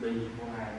bị con này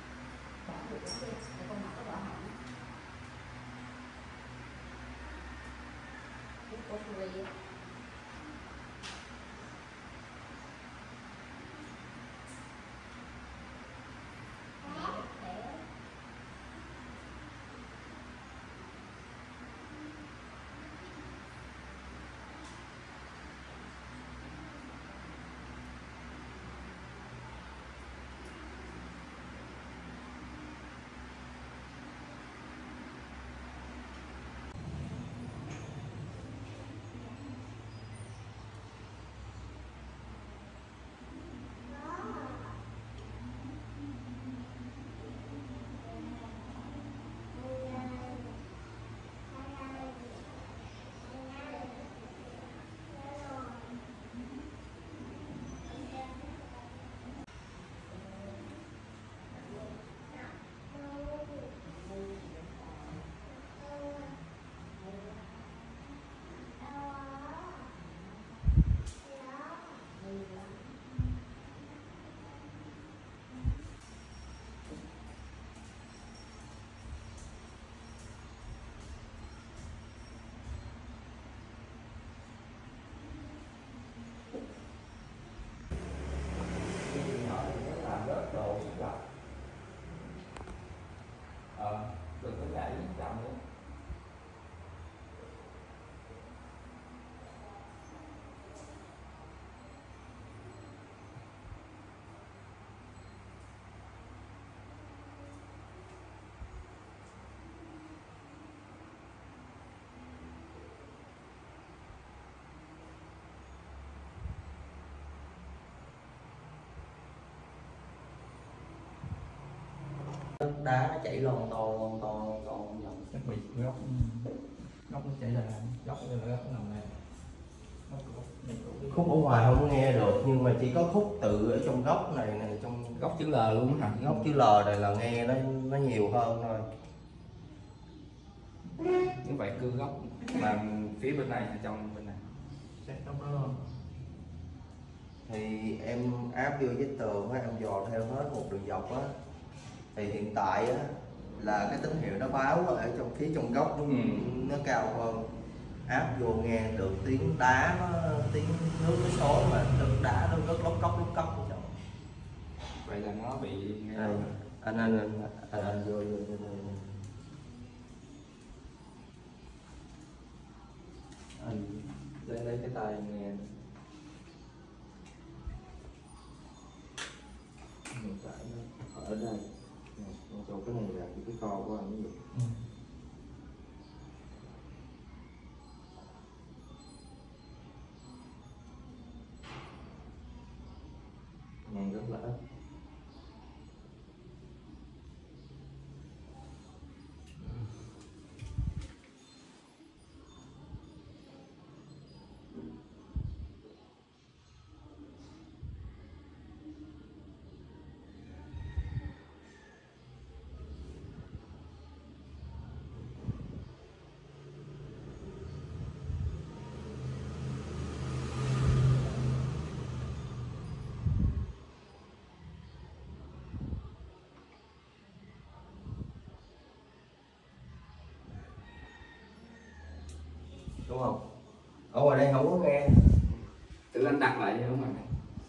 đừng có nhảy chậm nữa. Đá nó chảy lon ton dòng Chắc bị góc nó chảy ra góc nằm này. Khúc ở ngoài không nghe được, nhưng mà chỉ có khúc tự ở trong góc này trong Góc chữ L luôn hả? góc chữ L này là nghe nó nhiều hơn thôi. Như vậy cưa góc mà phía bên này hay trong bên này? Chắc góc đó luôn. Thì em áp vô vết tường á, em dò theo hết một đường dọc á. Thì hiện tại á là cái tín hiệu nó báo ở trong phía trong góc nó cao hơn. Áp vô nghe được tiếng đá tiếng nước nó xối, mà nước đá nó rất lóc cốc. Vậy là nó bị anh vô. Anh lấy cái tay nghe. Hiện tại nó ở đây. Chỗ cái này là cái co của anh cái gì? Nghe rất là ít. Đúng không? Ở ngoài đây không có nghe. Tự anh đặt lại không ạ?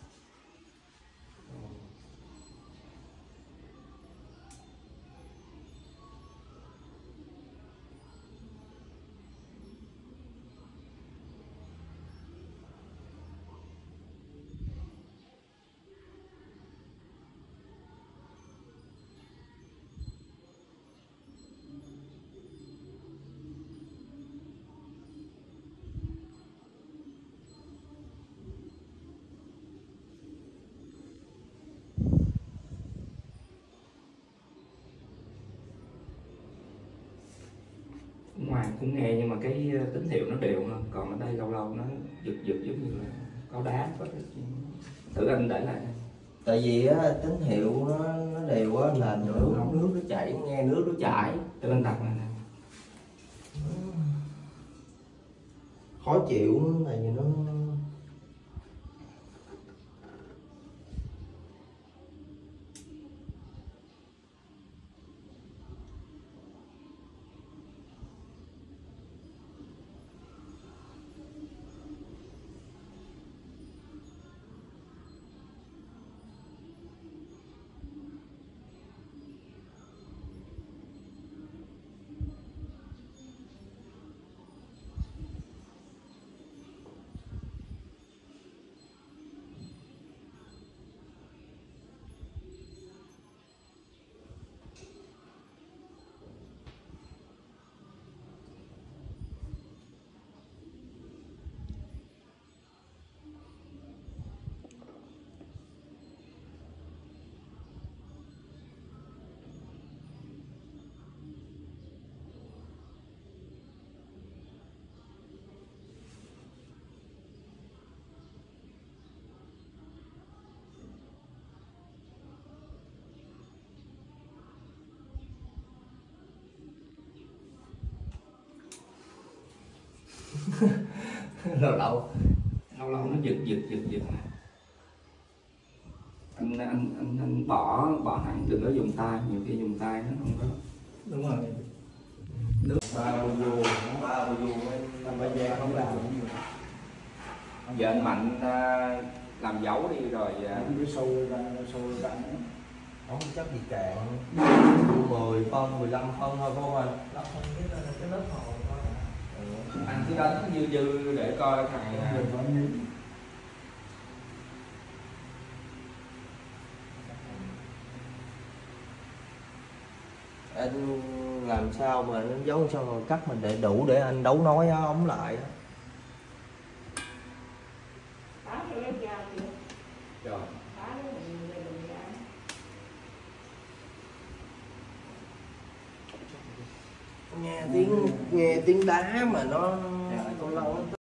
Ngoài cũng nghe nhưng mà cái tín hiệu nó đều hơn, còn ở đây lâu lâu nó giật giống như là có đá có cái gì. Thử anh để lại. Tại vì á, tín hiệu nó đều á, là nước nó chảy, nghe nước nó chảy. Thử anh đặt này nè. Khó chịu tại vì nó lâu lâu nó giật anh bỏ hẳn, đừng có dùng tay, nhiều khi dùng tay nó không có. đúng rồi. ba bu du làm bây giờ không làm gì. Giờ anh Mạnh làm dấu đi rồi cái sôi ra Không chắc gì cạn 10 phân 15 phân thôi phải không anh? Nó không biết là cái lớp hồ thôi. anh cứ đánh dư để coi thằng Anh làm sao mà nó giấu sao rồi cắt mình để đủ để anh đấu nối ống lại á. rồi. Nghe tiếng đá mà nó lâu lâu